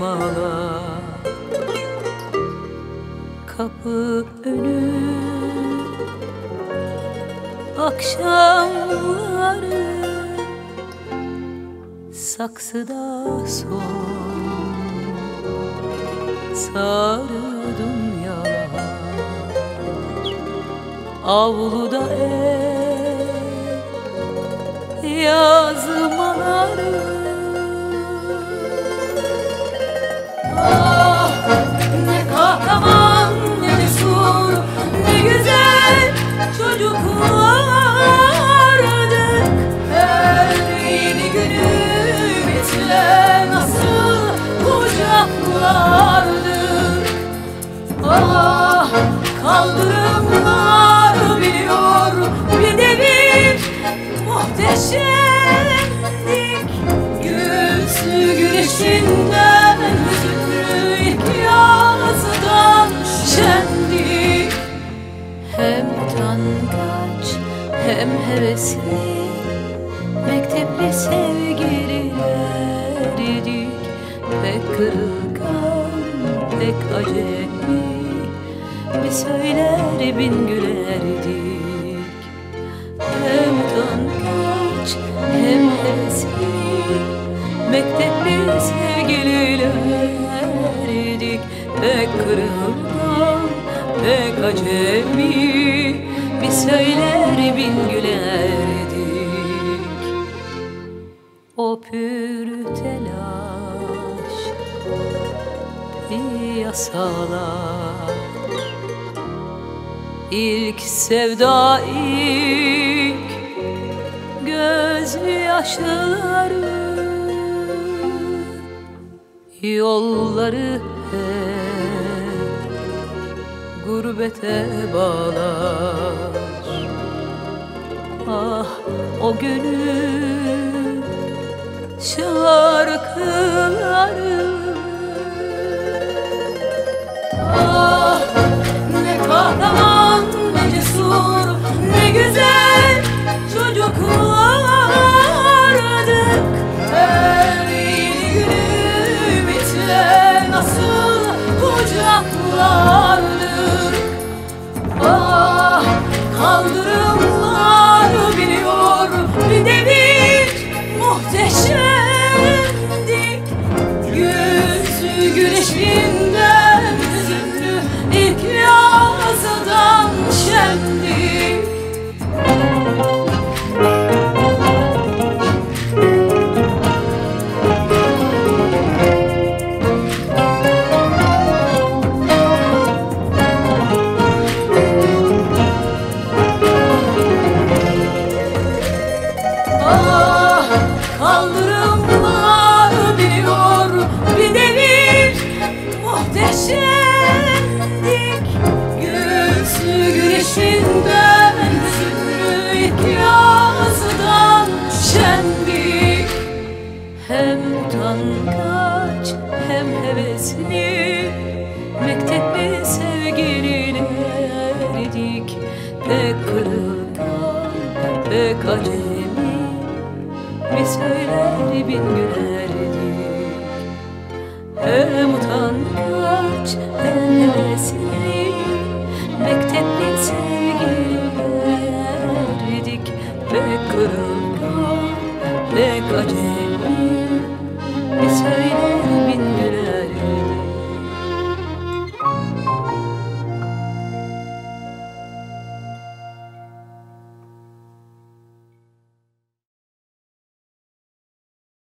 ağla. Kapı önü akşamları saksıda son sarı dünyalar, avluda yazmaları. Ah, ne kahraman, ne cesur, ne güzel çocuklardık. Her yeni günü bizle nasıl kucaklardık. Ah, kaldırımlar biliyor bir devir muhteşemdik. Gülsü güneşinden hüzünlü ilk yazdan şendik. Hem utangaç hem hevesli mektepli sevgililerdik. Pek kırılgan, pek acemi, bir söyler bin gülerdik. Hem utangaç hem hevesli mektepli sevgililerdik. Pek kırılgan, pek acemi, bir söyler bin gülerdik. O pür telaş piyasalar, İlk sevda, ilk gözyaşları, yolları hep gurbete bağlar. Ah, o gönül şarkıları. Ah, ne kahraman, ne cesur, ne güzel çocuklardık. Her yeni günü ümitle nasıl kucaklardık. Ah, kaldırımlar biliyor bir devir muhteşemdik. Yüzü güneşinden hüzünlü ilk yazdan şendik. Ah, kaldırımlar biliyor bir devir muhteşemdik. Gülsü güneşinden hüzünlü ilk yazdan şendik. Hem utangaç hem hevesli mektepli sevgililerdik. Pek kırılgan, pek acemi, bir söyler bin gülerdik. Hem utangaç